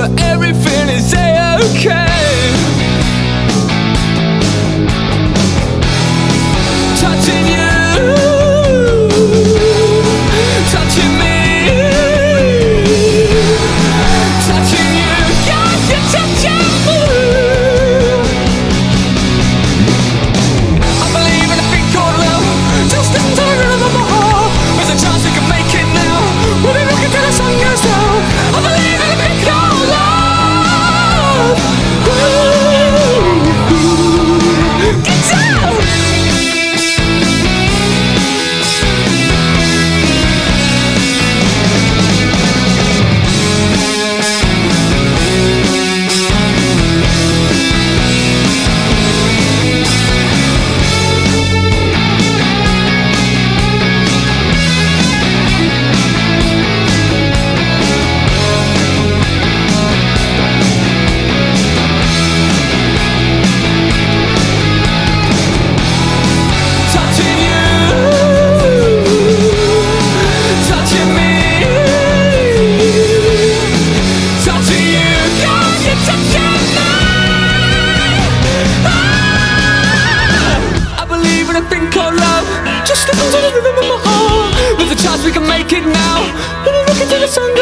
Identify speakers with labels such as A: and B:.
A: but everything is A-okay. Touching you, touching me, touching you, yeah, you're touching me. I believe in a thing called love, just listen to the rhythm of my heart. There's a chance we can make it now, we'll be looking till the sun goes down. I believe in a thing called love. Ooh, get down. Just listen to the rhythm of my heart. There's a chance we can make it now. We'll be looking till the sun